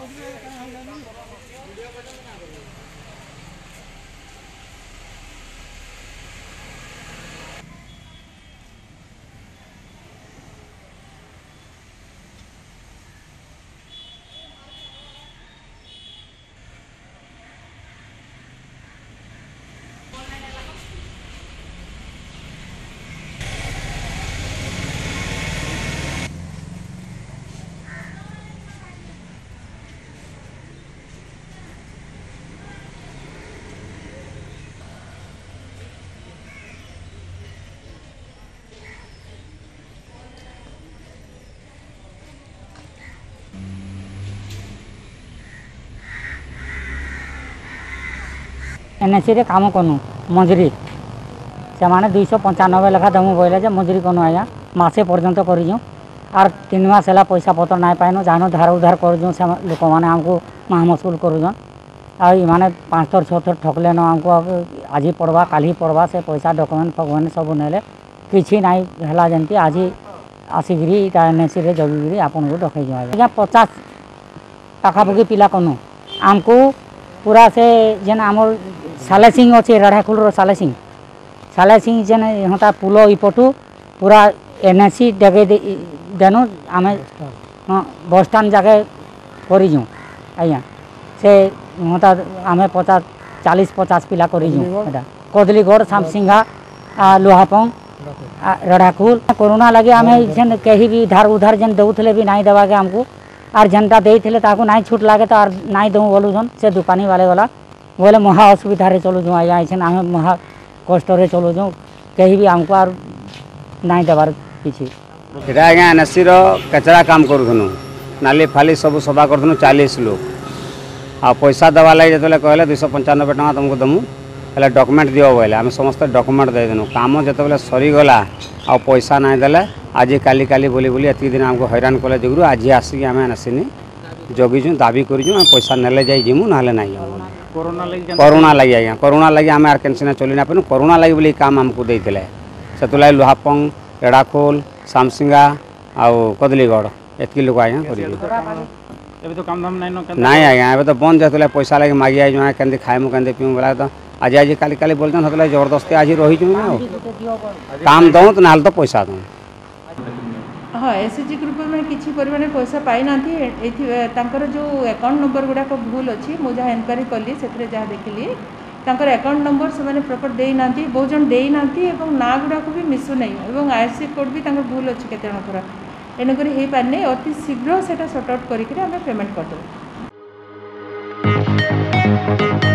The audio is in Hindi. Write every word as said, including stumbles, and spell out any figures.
एनएससी रे काम कनु मजूरी से माने दुईश पंचानबे लेखा दमु बोले जे मजूरी कनु आया मासे पर्यंत करूँ आर तीन मास है पैसा पतर ना पाइनु जानु धार उधार करूँ से लोक मैंने आमको महामसूल करूँ आने पाँच थर छः थर ठकले न आमको आज पड़वा काली पड़वा से पैसा डॉक्यूमेंट फॉक्यूमेंट सब नेले किसी ना है जमी आज आसिकी एनएससी रे जगिकी आपन को डकई आज्ञा पचास पाखापाखि पिला कनु आमको पूरा से जेन आमर साले सिंह अच्छे रेढ़ाखोल साले सिंह साले सिंह जेन हता पुल इपटू पूरा एनएससी डगे देनु आम हाँ बस स्टाण जाके करूँ आज्ञा से हता आम पचास चालीस पचास पिला करूँ कदलीगढ़ सामसिंघा लोहापंग रेढ़ाखोल कोरोना लगे आम जेन कहीं भी धार उधार जेन दौले भी नहीं देवा के आमको आर जेनटा देते ताको नाई छूट लगे तो आर नाई दऊँ बोलून से दुकानी वाले वाला बोले महा असुविधा रे चलुँ आज्ञा ऐसे आम महा कष्ट चलुँ कहीं भी आमको आर नाई देवार किसी आज्ञा एनएससी कचरा काम करूँ नाली फाली सब सफा करूँ चालीस लोग आ पैसा देवा लगे जो कहले दुईश पंचानबे टका तुमको दमु हेल्ले डॉक्यूमेंट दियो बोले आम समस्त डॉक्यूमेंट देदेनु काम जो सरीगला आ पैसा ना देले आज काली काली बोली बोली एति दिन आमको हैरान कले जुगु आज आसिक आम एनएससी जगिचु दाबी करूँ पैसा नेले जाई जिमु ना ना कोरोना लगी आज्ञा कोरोना लगी आम आर कैंसिना चली ना पानु कोरोना लगी बोली काम आमको देते से लोहापंग रेढ़ाखोल सामसिंगा आउ कदलीगढ़ एतकी लोग आज्ञा कर नाई आज्ञा ए तो बंद जो पैसा लगे मागी आई के खाएमु के पीऊँ बोला तो आज आज काली काली बोलते हैं जबरदस्ती आज रही काम दऊँ तो ना तो पैसा दूँ हाँ एसएचजी ग्रुप में किसी परिमाण पैसा पाई ना जो अकाउंट नंबर गुड़ाक भूल अच्छी मुझे जहाँ इनक्वारी कली से जहाँ देखिली तांकर अकाउंट नंबर से प्रॉपर दे ना बहुत जन दे ना ना गुड़ाक भी मिसु नहीं आईएफएससी कोड भी भूल अच्छी केते जनकर एणुक हो पारे अति शीघ्र से सॉर्ट आउट करके पेमेंट करदेव।